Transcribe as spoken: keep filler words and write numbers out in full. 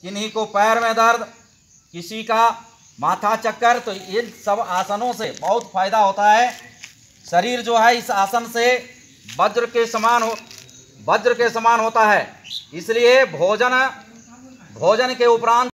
किन्हीं को पैर में दर्द, किसी का माथा चक्कर, तो इन सब आसनों से बहुत फायदा होता है। शरीर जो है इस आसन से वज्र के समान हो वज्र के समान होता है। इसलिए भोजन भोजन के उपरांत